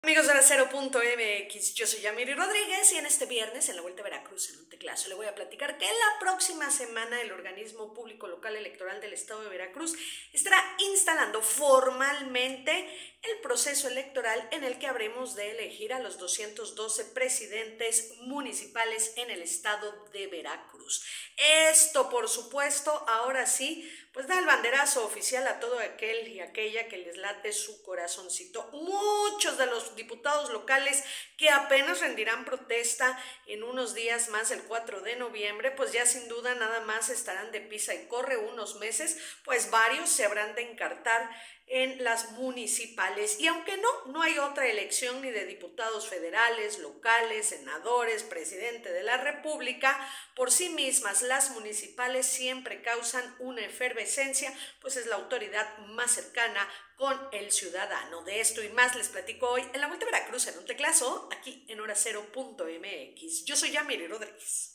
Amigos de la Cero.mx, yo soy Yamiri Rodríguez y en este viernes en la Vuelta a Veracruz en un teclazo le voy a platicar que la próxima semana el Organismo Público Local Electoral del Estado de Veracruz estará instalando formalmente el proceso electoral en el que habremos de elegir a los 212 presidentes municipales en el estado de Veracruz. Esto, por supuesto, ahora sí, pues da el banderazo oficial a todo aquel y aquella que les late su corazoncito. Muchos de los diputados locales que apenas rendirán protesta en unos días más, el 4 de noviembre, pues ya sin duda nada más estarán de pisa y corre unos meses, pues varios se habrán de encartar en las municipales. Y aunque no hay otra elección ni de diputados federales, locales, senadores, presidente de la República, por sí mismas las municipales siempre causan una efervescencia, pues es la autoridad más cercana con el ciudadano. De esto y más les platico hoy en la Vuelta a Veracruz en un teclazo, aquí en Hora Cero.mx. Yo soy Yamiri Rodríguez.